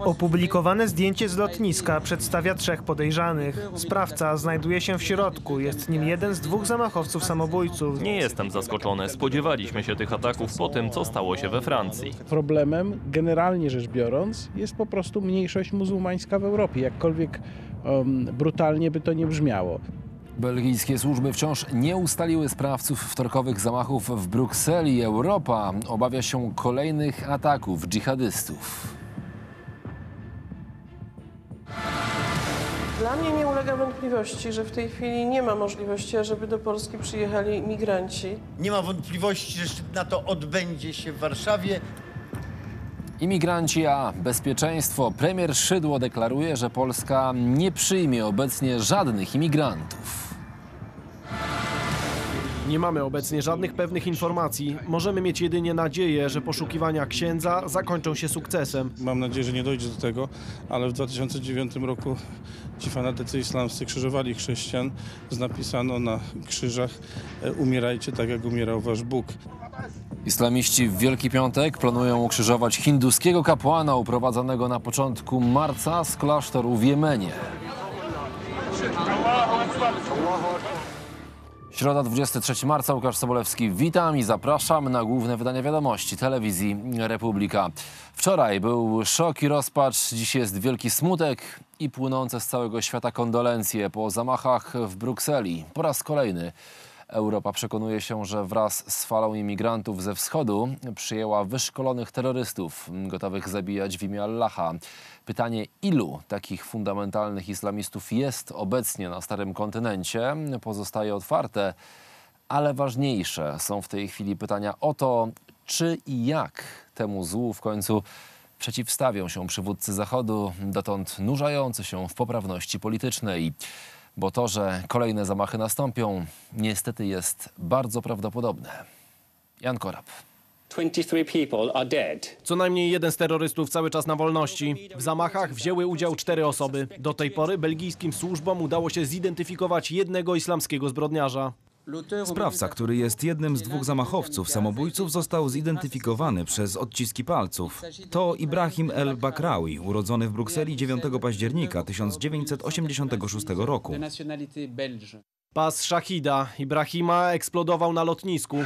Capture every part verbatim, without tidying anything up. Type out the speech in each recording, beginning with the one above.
Opublikowane zdjęcie z lotniska przedstawia trzech podejrzanych. Sprawca znajduje się w środku, jest nim jeden z dwóch zamachowców samobójców. Nie jestem zaskoczony. Spodziewaliśmy się tych ataków po tym, co stało się we Francji. Problemem, generalnie rzecz biorąc, jest po prostu mniejszość muzułmańska w Europie, jakkolwiek um, brutalnie by to nie brzmiało. Belgijskie służby wciąż nie ustaliły sprawców wtorkowych zamachów w Brukseli. Europa obawia się kolejnych ataków dżihadystów. Dla mnie nie ulega wątpliwości, że w tej chwili nie ma możliwości, ażeby do Polski przyjechali imigranci. Nie ma wątpliwości, że szczyt NATO odbędzie się w Warszawie. Imigranci, a bezpieczeństwo. Premier Szydło deklaruje, że Polska nie przyjmie obecnie żadnych imigrantów. Nie mamy obecnie żadnych pewnych informacji. Możemy mieć jedynie nadzieję, że poszukiwania księdza zakończą się sukcesem. Mam nadzieję, że nie dojdzie do tego, ale w dwa tysiące dziewiątym roku ci fanatycy islamscy krzyżowali chrześcijan. Napisano na krzyżach: umierajcie tak, jak umierał wasz Bóg. Islamiści w Wielki Piątek planują ukrzyżować hinduskiego kapłana uprowadzonego na początku marca z klasztoru w Jemenie. Środa, dwudziestego trzeciego marca, Łukasz Sobolewski. Witam i zapraszam na główne wydanie wiadomości telewizji Republika. Wczoraj był szok i rozpacz, dziś jest wielki smutek i płynące z całego świata kondolencje po zamachach w Brukseli. Po raz kolejny Europa przekonuje się, że wraz z falą imigrantów ze wschodu przyjęła wyszkolonych terrorystów, gotowych zabijać w imię Allaha. Pytanie, ilu takich fundamentalnych islamistów jest obecnie na Starym Kontynencie, pozostaje otwarte, ale ważniejsze są w tej chwili pytania o to, czy i jak temu złu w końcu przeciwstawią się przywódcy Zachodu, dotąd nurzający się w poprawności politycznej. Bo to, że kolejne zamachy nastąpią, niestety jest bardzo prawdopodobne. Jan Korab. Co najmniej jeden z terrorystów cały czas na wolności. W zamachach wzięły udział cztery osoby. Do tej pory belgijskim służbom udało się zidentyfikować jednego islamskiego zbrodniarza. Sprawca, który jest jednym z dwóch zamachowców samobójców, został zidentyfikowany przez odciski palców. To Ibrahim El Bakraoui, urodzony w Brukseli dziewiątego października tysiąc dziewięćset osiemdziesiątego szóstego roku. Pas Szahida Ibrahima eksplodował na lotnisku.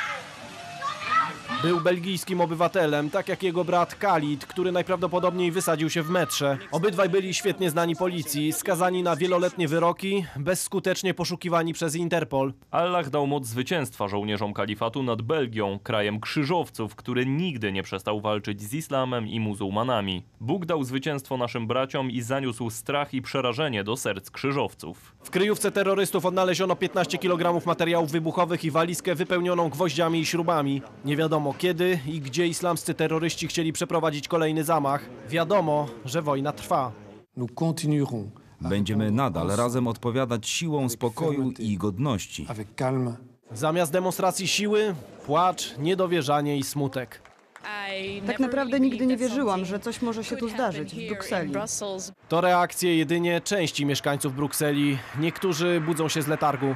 Był belgijskim obywatelem, tak jak jego brat Khalid, który najprawdopodobniej wysadził się w metrze. Obydwaj byli świetnie znani policji, skazani na wieloletnie wyroki, bezskutecznie poszukiwani przez Interpol. Allah dał moc zwycięstwa żołnierzom kalifatu nad Belgią, krajem krzyżowców, który nigdy nie przestał walczyć z islamem i muzułmanami. Bóg dał zwycięstwo naszym braciom i zaniósł strach i przerażenie do serc krzyżowców. W kryjówce terrorystów odnaleziono piętnaście kilogramów materiałów wybuchowych i walizkę wypełnioną gwoździami i śrubami. Nie wiadomo kiedy i gdzie islamscy terroryści chcieli przeprowadzić kolejny zamach. Wiadomo, że wojna trwa. Będziemy nadal razem odpowiadać siłą spokoju i godności. Zamiast demonstracji siły, płacz, niedowierzanie i smutek. Tak naprawdę nigdy nie wierzyłam, że coś może się tu zdarzyć w Brukseli. To reakcje jedynie części mieszkańców Brukseli. Niektórzy budzą się z letargu.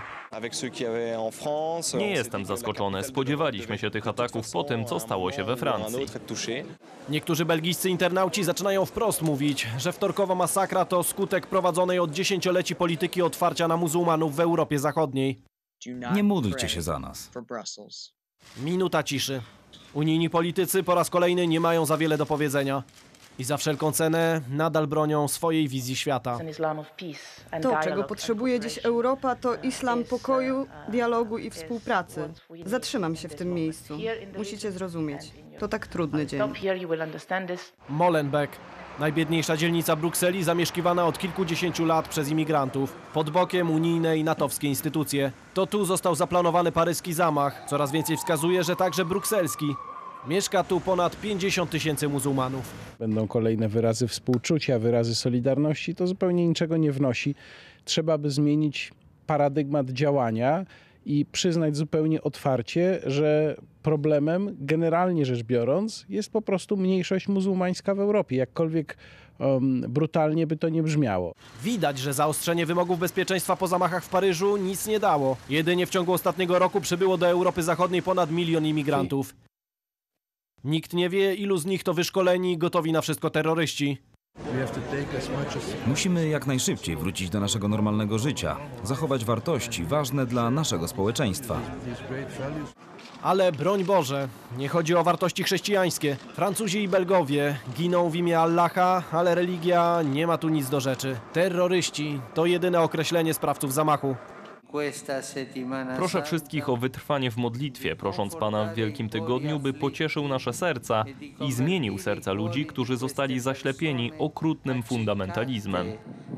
Nie jestem zaskoczony. Spodziewaliśmy się tych ataków po tym, co stało się we Francji. Niektórzy belgijscy internauci zaczynają wprost mówić, że wtorkowa masakra to skutek prowadzonej od dziesięcioleci polityki otwarcia na muzułmanów w Europie Zachodniej. Nie módlcie się za nas. Minuta ciszy. Unijni politycy po raz kolejny nie mają za wiele do powiedzenia. I za wszelką cenę nadal bronią swojej wizji świata. To, czego potrzebuje dziś Europa, to islam pokoju, dialogu i współpracy. Zatrzymam się w tym miejscu. Musicie zrozumieć. To tak trudny dzień. Molenbeek. Najbiedniejsza dzielnica Brukseli, zamieszkiwana od kilkudziesięciu lat przez imigrantów. Pod bokiem unijne i natowskie instytucje. To tu został zaplanowany paryski zamach. Coraz więcej wskazuje, że także brukselski. Mieszka tu ponad pięćdziesiąt tysięcy muzułmanów. Będą kolejne wyrazy współczucia, wyrazy solidarności. To zupełnie niczego nie wnosi. Trzeba by zmienić paradygmat działania i przyznać zupełnie otwarcie, że problemem, generalnie rzecz biorąc, jest po prostu mniejszość muzułmańska w Europie, jakkolwiek um, brutalnie by to nie brzmiało. Widać, że zaostrzenie wymogów bezpieczeństwa po zamachach w Paryżu nic nie dało. Jedynie w ciągu ostatniego roku przybyło do Europy Zachodniej ponad milion imigrantów. Nikt nie wie, ilu z nich to wyszkoleni, gotowi na wszystko terroryści. Musimy jak najszybciej wrócić do naszego normalnego życia, zachować wartości ważne dla naszego społeczeństwa. Ale broń Boże, nie chodzi o wartości chrześcijańskie. Francuzi i Belgowie giną w imię Allaha, ale religia nie ma tu nic do rzeczy. Terroryści to jedyne określenie sprawców zamachu. Proszę wszystkich o wytrwanie w modlitwie, prosząc Pana w Wielkim Tygodniu, by pocieszył nasze serca i zmienił serca ludzi, którzy zostali zaślepieni okrutnym fundamentalizmem.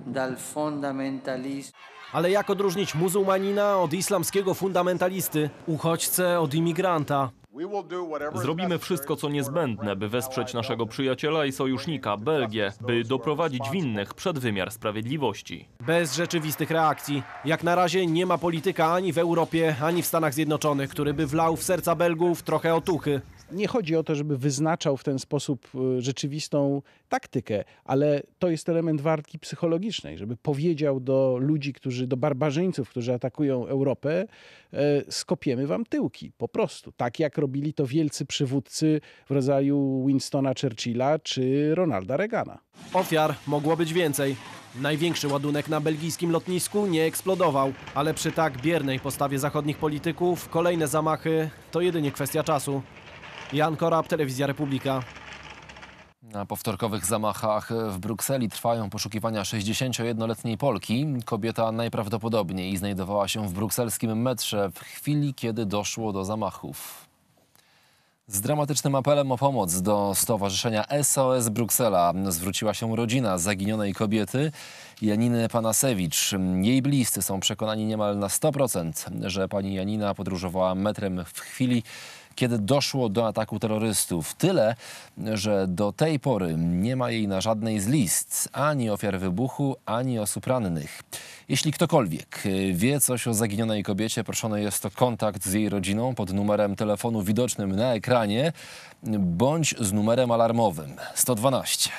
Ale jak odróżnić muzułmanina od islamskiego fundamentalisty, uchodźcę od imigranta? Zrobimy wszystko, co niezbędne, by wesprzeć naszego przyjaciela i sojusznika, Belgię, by doprowadzić winnych przed wymiar sprawiedliwości. Bez rzeczywistych reakcji. Jak na razie nie ma polityka ani w Europie, ani w Stanach Zjednoczonych, który by wlał w serca Belgów trochę otuchy. Nie chodzi o to, żeby wyznaczał w ten sposób rzeczywistą taktykę, ale to jest element walki psychologicznej, żeby powiedział do ludzi, którzy, do barbarzyńców, którzy atakują Europę, skopiemy wam tyłki, po prostu. Tak jak robili to wielcy przywódcy w rodzaju Winstona Churchilla czy Ronalda Reagana. Ofiar mogło być więcej. Największy ładunek na belgijskim lotnisku nie eksplodował, ale przy tak biernej postawie zachodnich polityków kolejne zamachy to jedynie kwestia czasu. Jan Korab, Telewizja Republika. Na powtorkowych zamachach w Brukseli trwają poszukiwania sześćdziesięciojednoletniej Polki. Kobieta najprawdopodobniej znajdowała się w brukselskim metrze w chwili, kiedy doszło do zamachów. Z dramatycznym apelem o pomoc do Stowarzyszenia S O S Bruksela zwróciła się rodzina zaginionej kobiety Janiny Panasewicz. Jej bliscy są przekonani niemal na sto procent, że pani Janina podróżowała metrem w chwili, kiedy doszło do ataku terrorystów. Tyle, że do tej pory nie ma jej na żadnej z list ani ofiar wybuchu, ani osób rannych. Jeśli ktokolwiek wie coś o zaginionej kobiecie, proszony jest o kontakt z jej rodziną pod numerem telefonu widocznym na ekranie bądź z numerem alarmowym sto dwanaście.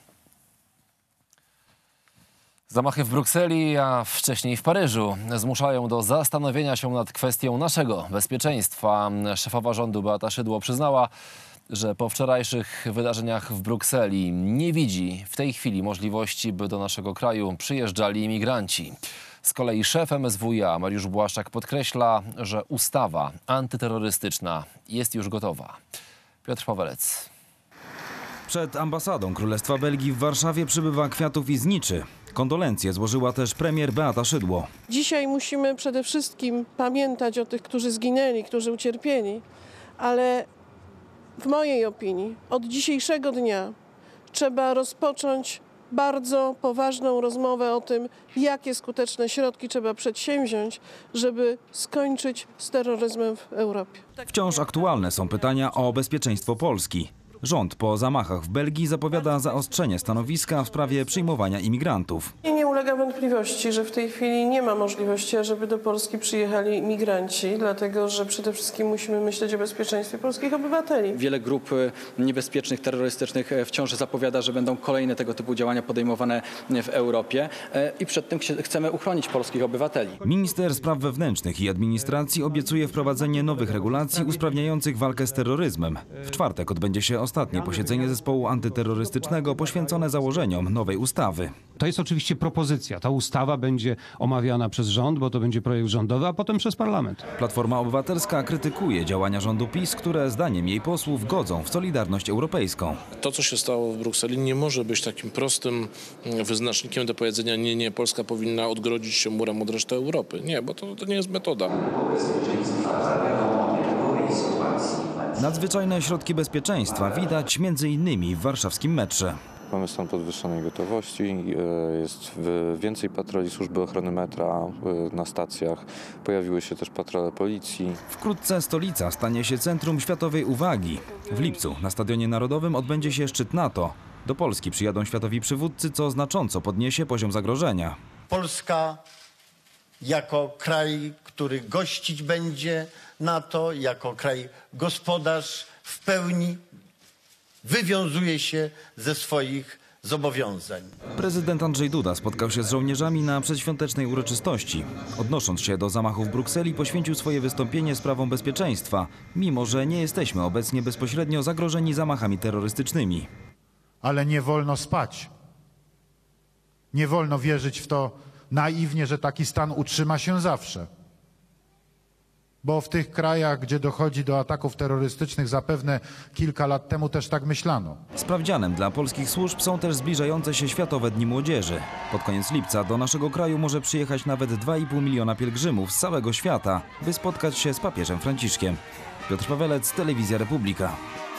Zamachy w Brukseli, a wcześniej w Paryżu zmuszają do zastanowienia się nad kwestią naszego bezpieczeństwa. Szefowa rządu Beata Szydło przyznała, że po wczorajszych wydarzeniach w Brukseli nie widzi w tej chwili możliwości, by do naszego kraju przyjeżdżali imigranci. Z kolei szef M S W i A Mariusz Błaszczak podkreśla, że ustawa antyterrorystyczna jest już gotowa. Piotr Pawelec. Przed ambasadą Królestwa Belgii w Warszawie przybywa kwiatów i zniczy. Kondolencje złożyła też premier Beata Szydło. Dzisiaj musimy przede wszystkim pamiętać o tych, którzy zginęli, którzy ucierpieli, ale w mojej opinii od dzisiejszego dnia trzeba rozpocząć bardzo poważną rozmowę o tym, jakie skuteczne środki trzeba przedsięwziąć, żeby skończyć z terroryzmem w Europie. Wciąż aktualne są pytania o bezpieczeństwo Polski. Rząd po zamachach w Belgii zapowiada zaostrzenie stanowiska w sprawie przyjmowania imigrantów. I nie ulega wątpliwości, że w tej chwili nie ma możliwości, żeby do Polski przyjechali migranci, dlatego że przede wszystkim musimy myśleć o bezpieczeństwie polskich obywateli. Wiele grup niebezpiecznych, terrorystycznych wciąż zapowiada, że będą kolejne tego typu działania podejmowane w Europie i przed tym chcemy uchronić polskich obywateli. Minister Spraw Wewnętrznych i Administracji obiecuje wprowadzenie nowych regulacji usprawniających walkę z terroryzmem. W czwartek odbędzie się ostatnie posiedzenie zespołu antyterrorystycznego poświęcone założeniom nowej ustawy. To jest oczywiście propozycja. Ta ustawa będzie omawiana przez rząd, bo to będzie projekt rządowy, a potem przez parlament. Platforma Obywatelska krytykuje działania rządu PiS, które zdaniem jej posłów godzą w solidarność europejską. To, co się stało w Brukseli, nie może być takim prostym wyznacznikiem do powiedzenia nie, nie, Polska powinna odgrodzić się murem od reszty Europy. Nie, bo to, to nie jest metoda. Nadzwyczajne środki bezpieczeństwa widać między innymi w warszawskim metrze. Mamy stan podwyższonej gotowości, jest więcej patroli służby ochrony metra na stacjach, pojawiły się też patrole policji. Wkrótce stolica stanie się centrum światowej uwagi. W lipcu na Stadionie Narodowym odbędzie się szczyt NATO. Do Polski przyjadą światowi przywódcy, co znacząco podniesie poziom zagrożenia. Polska jako kraj, który gościć będzie NATO, jako kraj gospodarz w pełni wywiązuje się ze swoich zobowiązań. Prezydent Andrzej Duda spotkał się z żołnierzami na przedświątecznej uroczystości. Odnosząc się do zamachu w Brukseli, poświęcił swoje wystąpienie sprawom bezpieczeństwa, mimo że nie jesteśmy obecnie bezpośrednio zagrożeni zamachami terrorystycznymi. Ale nie wolno spać. Nie wolno wierzyć w to naiwnie, że taki stan utrzyma się zawsze. Bo w tych krajach, gdzie dochodzi do ataków terrorystycznych, zapewne kilka lat temu też tak myślano. Sprawdzianem dla polskich służb są też zbliżające się Światowe Dni Młodzieży. Pod koniec lipca do naszego kraju może przyjechać nawet dwa i pół miliona pielgrzymów z całego świata, by spotkać się z papieżem Franciszkiem. Piotr Pawelec, Telewizja Republika.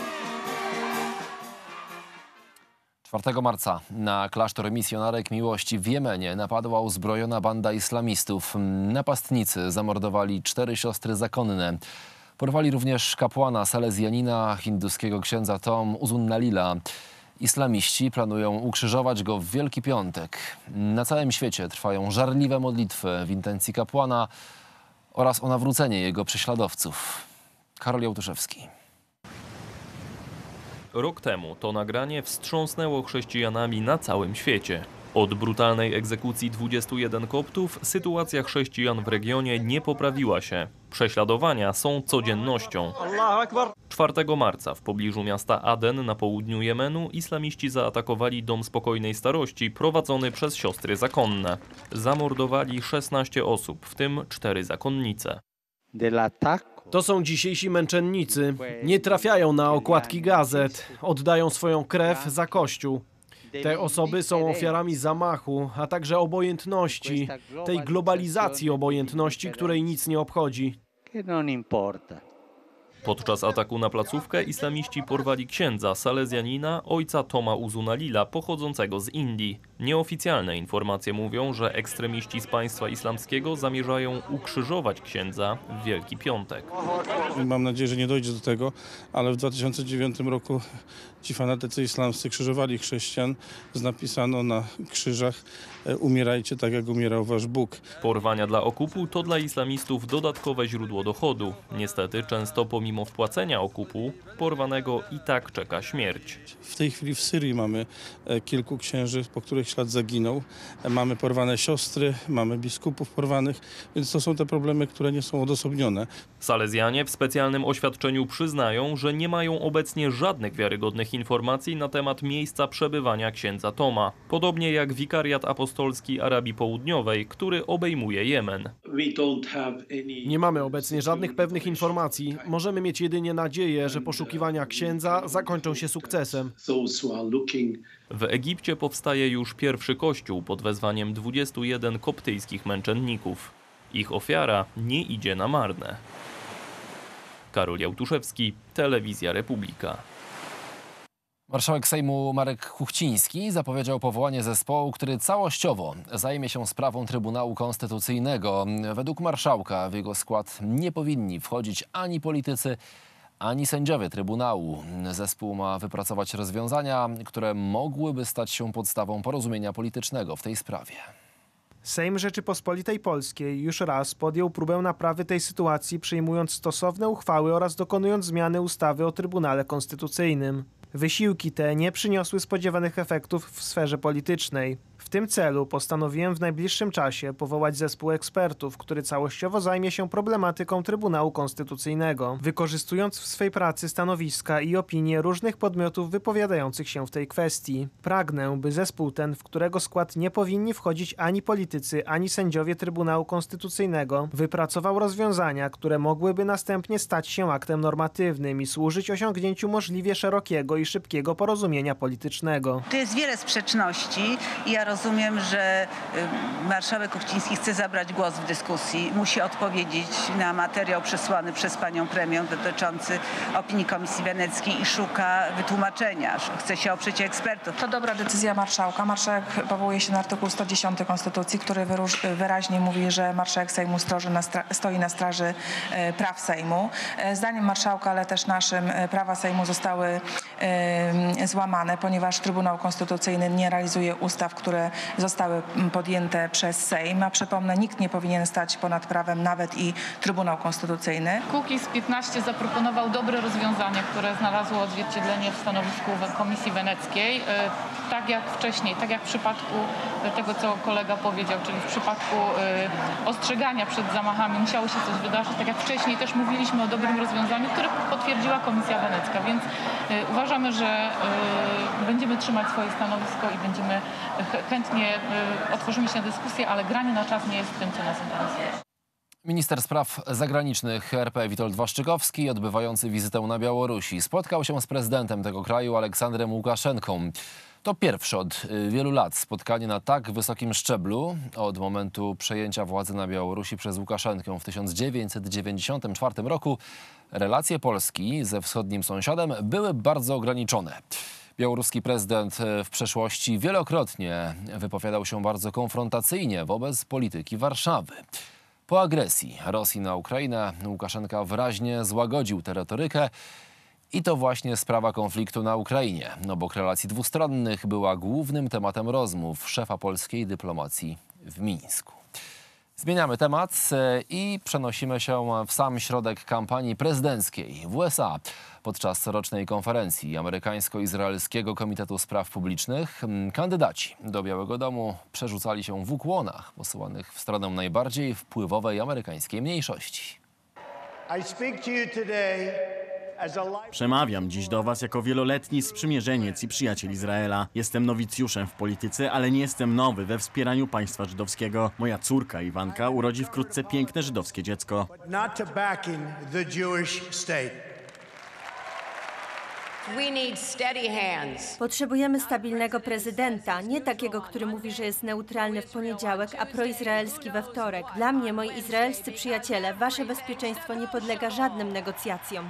czwartego marca na klasztor misjonarek miłości w Jemenie napadła uzbrojona banda islamistów. Napastnicy zamordowali cztery siostry zakonne. Porwali również kapłana salezjanina, hinduskiego księdza Tom Uzunnalila. Islamiści planują ukrzyżować go w Wielki Piątek. Na całym świecie trwają żarliwe modlitwy w intencji kapłana oraz o nawrócenie jego prześladowców. Karol Jałtuszewski. Rok temu to nagranie wstrząsnęło chrześcijanami na całym świecie. Od brutalnej egzekucji dwudziestu jeden koptów sytuacja chrześcijan w regionie nie poprawiła się. Prześladowania są codziennością. czwartego marca w pobliżu miasta Aden na południu Jemenu islamiści zaatakowali dom spokojnej starości prowadzony przez siostry zakonne. Zamordowali szesnaście osób, w tym cztery zakonnice. To są dzisiejsi męczennicy. Nie trafiają na okładki gazet. Oddają swoją krew za Kościół. Te osoby są ofiarami zamachu, a także obojętności, tej globalizacji obojętności, której nic nie obchodzi. Podczas ataku na placówkę islamiści porwali księdza salezjanina, ojca Toma Uzunnalila, pochodzącego z Indii. Nieoficjalne informacje mówią, że ekstremiści z państwa islamskiego zamierzają ukrzyżować księdza w Wielki Piątek. Mam nadzieję, że nie dojdzie do tego, ale w dwa tysiące dziewiątym roku ci fanatycy islamscy krzyżowali chrześcijan. Napisano na krzyżach: umierajcie tak, jak umierał wasz Bóg. Porwania dla okupu to dla islamistów dodatkowe źródło dochodu. Niestety często pomimo wpłacenia okupu porwanego i tak czeka śmierć. W tej chwili w Syrii mamy kilku księży, po których ślad zaginął. Mamy porwane siostry, mamy biskupów porwanych, więc to są te problemy, które nie są odosobnione. Salezjanie w specjalnym oświadczeniu przyznają, że nie mają obecnie żadnych wiarygodnych informacji na temat miejsca przebywania księdza Toma. Podobnie jak wikariat apostolski Arabii Południowej, który obejmuje Jemen. Nie mamy obecnie żadnych pewnych informacji. Możemy mieć jedynie nadzieję, że poszukiwania księdza zakończą się sukcesem. W Egipcie powstaje już pierwszy kościół pod wezwaniem dwudziestu jeden koptyjskich męczenników. Ich ofiara nie idzie na marne. Karol Jałtuszewski, Telewizja Republika. Marszałek Sejmu Marek Kuchciński zapowiedział powołanie zespołu, który całościowo zajmie się sprawą Trybunału Konstytucyjnego. Według marszałka w jego skład nie powinni wchodzić ani politycy, ani sędziowie Trybunału. Zespół ma wypracować rozwiązania, które mogłyby stać się podstawą porozumienia politycznego w tej sprawie. Sejm Rzeczypospolitej Polskiej już raz podjął próbę naprawy tej sytuacji, przyjmując stosowne uchwały oraz dokonując zmiany ustawy o Trybunale Konstytucyjnym. Wysiłki te nie przyniosły spodziewanych efektów w sferze politycznej. W tym celu postanowiłem w najbliższym czasie powołać zespół ekspertów, który całościowo zajmie się problematyką Trybunału Konstytucyjnego, wykorzystując w swej pracy stanowiska i opinie różnych podmiotów wypowiadających się w tej kwestii. Pragnę, by zespół ten, w którego skład nie powinni wchodzić ani politycy, ani sędziowie Trybunału Konstytucyjnego, wypracował rozwiązania, które mogłyby następnie stać się aktem normatywnym i służyć osiągnięciu możliwie szerokiego i szybkiego porozumienia politycznego. Tu jest wiele sprzeczności i ja rozumiem, że marszałek Kuchciński chce zabrać głos w dyskusji. Musi odpowiedzieć na materiał przesłany przez panią premier dotyczący opinii Komisji Weneckiej i szuka wytłumaczenia. Chce się oprzeć ekspertów. To dobra decyzja marszałka. Marszałek powołuje się na artykuł sto dziesiąty Konstytucji, który wyraźnie mówi, że marszałek Sejmu na stoi na straży praw Sejmu. Zdaniem marszałka, ale też naszym, prawa Sejmu zostały złamane, ponieważ Trybunał Konstytucyjny nie realizuje ustaw, które zostały podjęte przez Sejm. A przypomnę, nikt nie powinien stać ponad prawem, nawet i Trybunał Konstytucyjny. Kukiz piętnaście zaproponował dobre rozwiązanie, które znalazło odzwierciedlenie w stanowisku Komisji Weneckiej. Tak jak wcześniej, tak jak w przypadku tego, co kolega powiedział, czyli w przypadku ostrzegania przed zamachami musiało się coś wydarzyć. Tak jak wcześniej też mówiliśmy o dobrym rozwiązaniu, które potwierdziła Komisja Wenecka, więc uważam, uważamy, że y, będziemy trzymać swoje stanowisko i będziemy ch chętnie y, otworzymy się na dyskusję, ale granie na czas nie jest tym, co nas interesuje. Minister spraw zagranicznych R P Witold Waszczykowski, odbywający wizytę na Białorusi, spotkał się z prezydentem tego kraju Aleksandrem Łukaszenką. To pierwsze od wielu lat spotkanie na tak wysokim szczeblu. Od momentu przejęcia władzy na Białorusi przez Łukaszenkę w tysiąc dziewięćset dziewięćdziesiątym czwartym roku relacje Polski ze wschodnim sąsiadem były bardzo ograniczone. Białoruski prezydent w przeszłości wielokrotnie wypowiadał się bardzo konfrontacyjnie wobec polityki Warszawy. Po agresji Rosji na Ukrainę Łukaszenka wyraźnie złagodził tę retorykę i to właśnie sprawa konfliktu na Ukrainie. Obok relacji dwustronnych była głównym tematem rozmów szefa polskiej dyplomacji w Mińsku. Zmieniamy temat i przenosimy się w sam środek kampanii prezydenckiej w U S A. Podczas corocznej konferencji Amerykańsko-Izraelskiego Komitetu Spraw Publicznych kandydaci do Białego Domu przerzucali się w ukłonach posyłanych w stronę najbardziej wpływowej amerykańskiej mniejszości. Przemawiam dziś do was jako wieloletni sprzymierzeniec i przyjaciel Izraela. Jestem nowicjuszem w polityce, ale nie jestem nowy we wspieraniu państwa żydowskiego. Moja córka Iwanka urodzi wkrótce piękne żydowskie dziecko. Potrzebujemy stabilnego prezydenta, nie takiego, który mówi, że jest neutralny w poniedziałek, a proizraelski we wtorek. Dla mnie, moi izraelscy przyjaciele, wasze bezpieczeństwo nie podlega żadnym negocjacjom.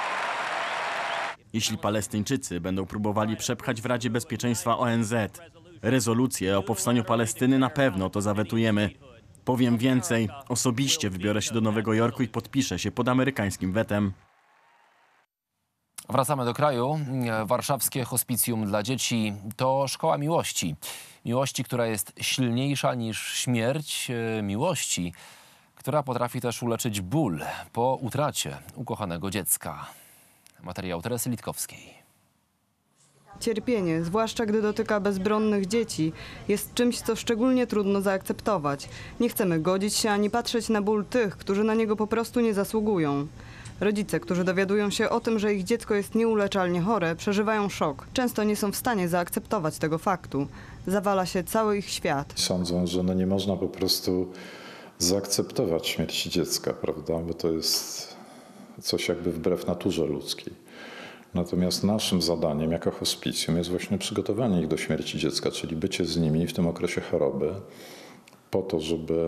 Jeśli Palestyńczycy będą próbowali przepchać w Radzie Bezpieczeństwa O N Z rezolucję o powstaniu Palestyny, na pewno to zawetujemy. Powiem więcej, osobiście wybiorę się do Nowego Jorku i podpiszę się pod amerykańskim wetem. Wracamy do kraju. Warszawskie hospicjum dla dzieci to szkoła miłości. Miłości, która jest silniejsza niż śmierć. Miłości, która potrafi też uleczyć ból po utracie ukochanego dziecka. Materiał Teresy Litkowskiej. Cierpienie, zwłaszcza gdy dotyka bezbronnych dzieci, jest czymś, co szczególnie trudno zaakceptować. Nie chcemy godzić się ani patrzeć na ból tych, którzy na niego po prostu nie zasługują. Rodzice, którzy dowiadują się o tym, że ich dziecko jest nieuleczalnie chore, przeżywają szok. Często nie są w stanie zaakceptować tego faktu. Zawala się cały ich świat. Sądzą, że no nie można po prostu zaakceptować śmierci dziecka, prawda? Bo to jest coś jakby wbrew naturze ludzkiej. Natomiast naszym zadaniem jako hospicjum jest właśnie przygotowanie ich do śmierci dziecka, czyli bycie z nimi w tym okresie choroby, po to, żeby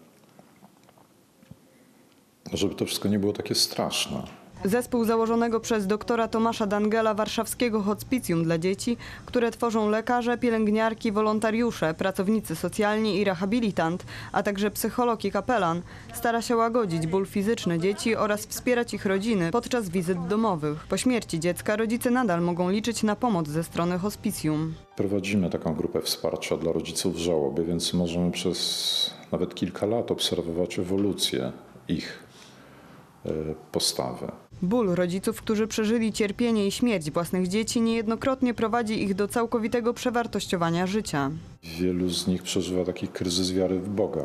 żeby to wszystko nie było takie straszne. Zespół założonego przez doktora Tomasza Dangela warszawskiego hospicjum dla dzieci, które tworzą lekarze, pielęgniarki, wolontariusze, pracownicy socjalni i rehabilitant, a także psycholog i kapelan, stara się łagodzić ból fizyczny dzieci oraz wspierać ich rodziny podczas wizyt domowych. Po śmierci dziecka rodzice nadal mogą liczyć na pomoc ze strony hospicjum. Prowadzimy taką grupę wsparcia dla rodziców w żałobie, więc możemy przez nawet kilka lat obserwować ewolucję ich postawy. Ból rodziców, którzy przeżyli cierpienie i śmierć własnych dzieci, niejednokrotnie prowadzi ich do całkowitego przewartościowania życia. Wielu z nich przeżywa taki kryzys wiary w Boga,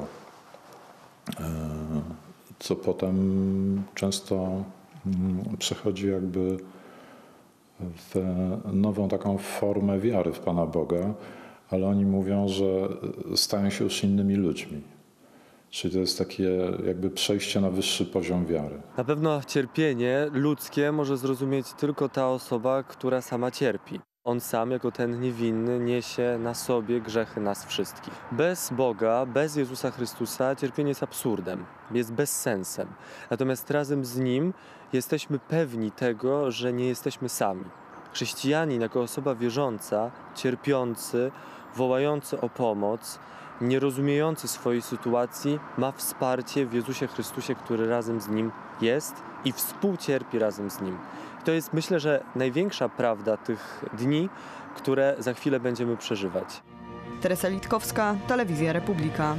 co potem często przechodzi jakby w nową taką formę wiary w Pana Boga, ale oni mówią, że stają się już innymi ludźmi. Czyli to jest takie jakby przejście na wyższy poziom wiary. Na pewno cierpienie ludzkie może zrozumieć tylko ta osoba, która sama cierpi. On sam, jako ten niewinny, niesie na sobie grzechy nas wszystkich. Bez Boga, bez Jezusa Chrystusa cierpienie jest absurdem, jest bezsensem. Natomiast razem z Nim jesteśmy pewni tego, że nie jesteśmy sami. Chrześcijanin jako osoba wierząca, cierpiący, wołający o pomoc, nierozumiejący swojej sytuacji, ma wsparcie w Jezusie Chrystusie, który razem z Nim jest i współcierpi razem z Nim. I to jest, myślę, że największa prawda tych dni, które za chwilę będziemy przeżywać. Teresa Litkowska, Telewizja Republika.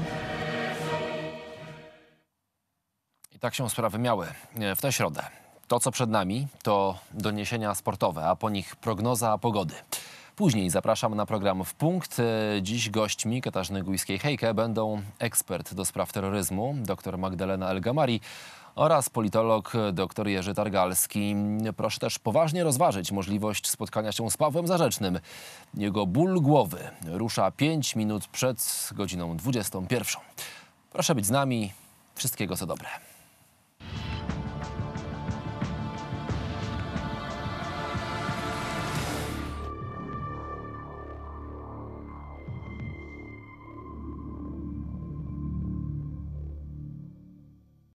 I tak się sprawy miały w tę środę. To, co przed nami, to doniesienia sportowe, a po nich prognoza pogody. Później zapraszam na program W Punkt. Dziś gośćmi Katarzyny Gujskiej-Hejke będą ekspert do spraw terroryzmu, dr Magdalena El Gamari oraz politolog dr Jerzy Targalski. Proszę też poważnie rozważyć możliwość spotkania się z Pawłem Zarzecznym. Jego ból głowy rusza pięć minut przed godziną dwudziestą pierwszą. Proszę być z nami. Wszystkiego co dobre.